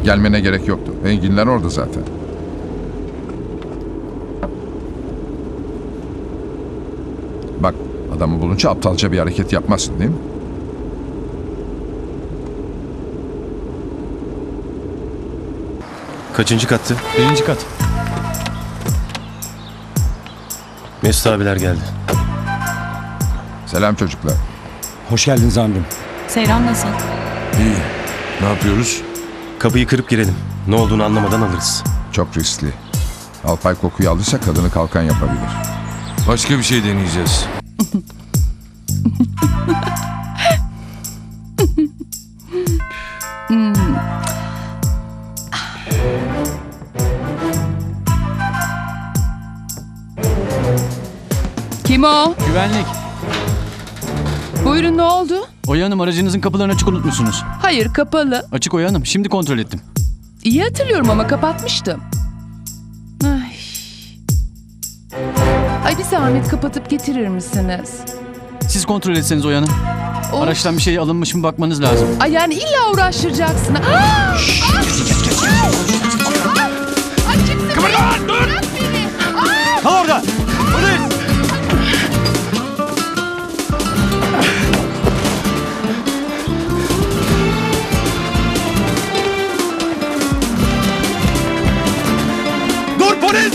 Gelmene gerek yoktu. Enginler orada zaten. Bak, adamı bulunca aptalca bir hareket yapmazsın değil mi? Kaçıncı kattı? 1. kat. Mesut abiler geldi. Selam çocuklar. Hoş geldiniz amirim. Seyran nasıl? İyi. Ne yapıyoruz? Kapıyı kırıp girelim. Ne olduğunu anlamadan alırız. Çok riskli. Alpay kokuyu aldıysa kadını kalkan yapabilir. Başka bir şey deneyeceğiz. Kim o? Güvenlik. Buyurun, ne oldu? Oya Hanım, aracınızın kapılarını açık unutmuşsunuz. Hayır, kapalı. Açık Oya Hanım. Şimdi kontrol ettim. İyi hatırlıyorum ama kapatmıştım. Ay. Ay, bir zahmet kapatıp getirir misiniz? Siz kontrol etseniz Oya Hanım. Of. Araçtan bir şey alınmış mı bakmanız lazım. Ay, yani illa uğraştıracaksın. Kıpırdan, dur! Kal orada! Polis! Dur polis!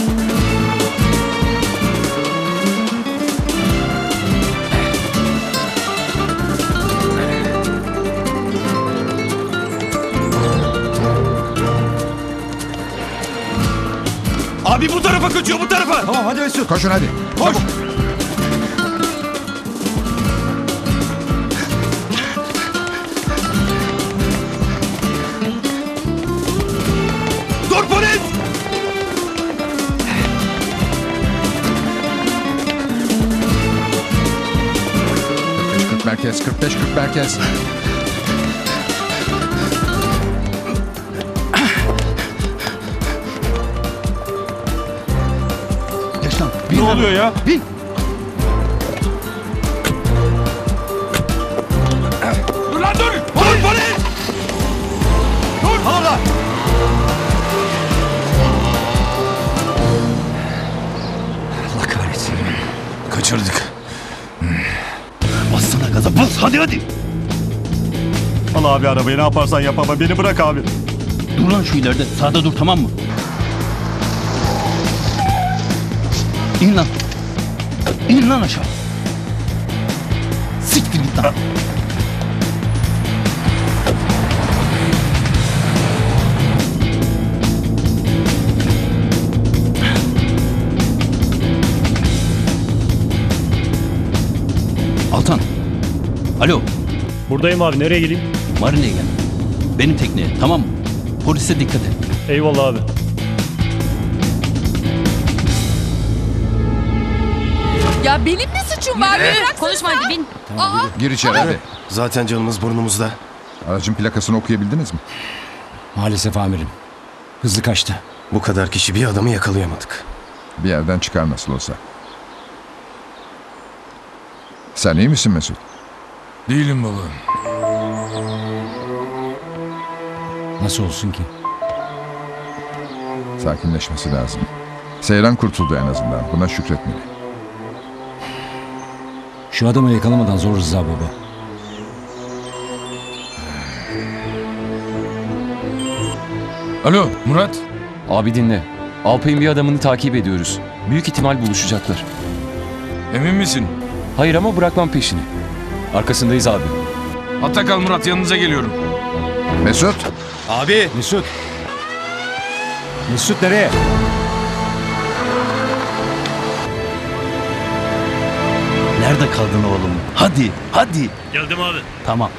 Abi bu tarafa kaçıyor, bu tarafa! Tamam hadi Mesut. Koşun hadi. Koş! Dur polis! ...45-40 merkez, 45-40 merkez. Geç lan. Ne oluyor ya? Bin! Dur lan dur! Dur polis! Dur! Kal orada! Allah kahretsin. Kaçırdık. Bassana gaza, bas! Hadi hadi! Al abi arabayı, ne yaparsan yap ama beni bırak abi. Dur lan şu ileride. Sağda dur, tamam mı? İn lan. İn lan aşağı. Siktir git lan. Altan. Alo. Buradayım abi, nereye geleyim? Marina'ya gel. Benim tekneye, tamam mı? Polise dikkat et. Eyvallah abi. Ya benim ne suçum var? Konuşma hadi bin. Gir içeri hadi. Zaten canımız burnumuzda. Aracın plakasını okuyabildiniz mi? Maalesef amirim. Hızlı kaçtı. Bu kadar kişi bir adamı yakalayamadık. Bir yerden çıkar nasıl olsa. Sen iyi misin Mesut? Değilim baba. Nasıl olsun ki? Sakinleşmesi lazım. Seyran kurtuldu en azından. Buna şükretmeli. Şu adamı yakalamadan zor Rıza baba. Alo Murat. Abi dinle. Alpay'ın bir adamını takip ediyoruz. Büyük ihtimal buluşacaklar. Emin misin? Hayır ama bırakmam peşini. Arkasındayız abi. Hatta kal Murat, yanınıza geliyorum. Mesut! Abi! Mesut! Mesut nereye? Nerede kaldın oğlum? Hadi, hadi. Geldim abi. Tamam.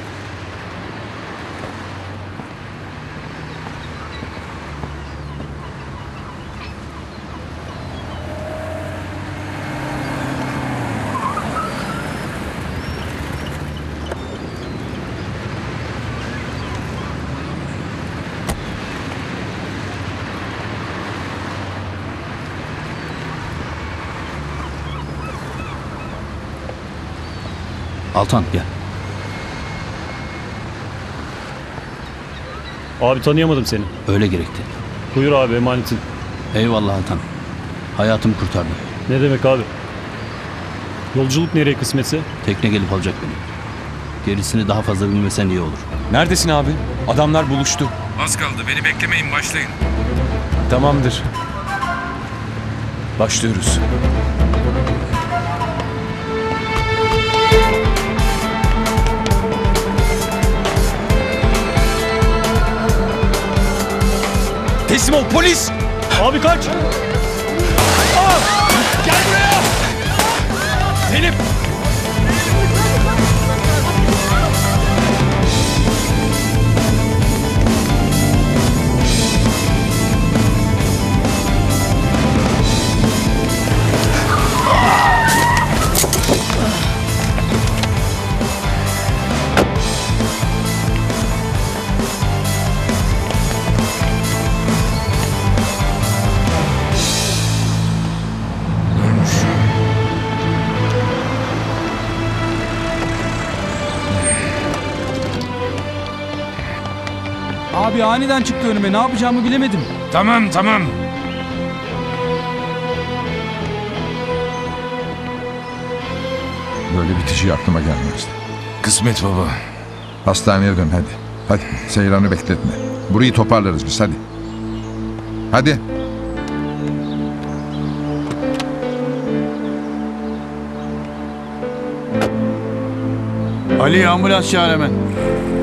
Altan gel. Abi tanıyamadım seni. Öyle gerekti. Buyur abi emanetin. Eyvallah Altan. Hayatımı kurtardın. Ne demek abi? Yolculuk nereye kısmetse? Tekne gelip alacak beni. Gerisini daha fazla bilmesen iyi olur. Neredesin abi? Adamlar buluştu. Az kaldı beni beklemeyin başlayın. Tamamdır. Başlıyoruz. Teslim ol polis! Abi kaç! Zeynep! Abi aniden çıktı önüme. Ne yapacağımı bilemedim. Tamam tamam. Böyle bitişi aklıma gelmezdi. Kısmet baba. Hastaneye dön hadi. Hadi Seyran'ı bekletme. Burayı toparlarız biz hadi. Hadi. Ali ambulans çağır hemen.